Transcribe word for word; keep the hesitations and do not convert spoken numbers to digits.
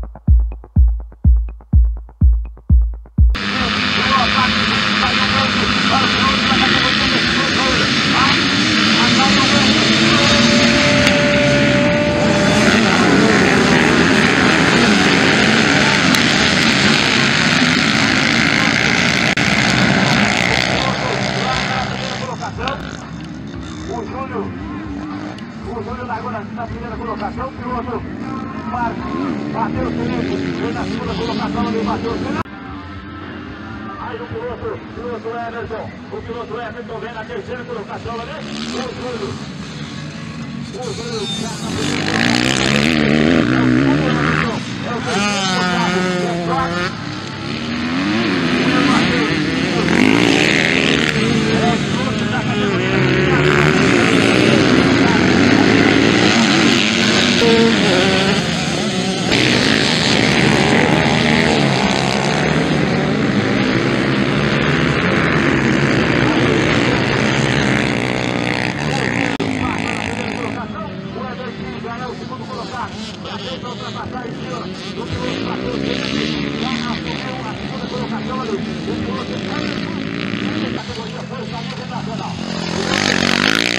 O Júlio, o Júlio largou na, na primeira colocação, o piloto Marcos bateu o Felipe, veio na segunda colocação, ele bateu o Felipe. Aí o piloto, o piloto Everton, o piloto Everton vem na terceira colocação, ali, o Júlio, o Júlio já na primeira colocação, é o segundo colocado, é o quarto. Categoria foi o Nacional.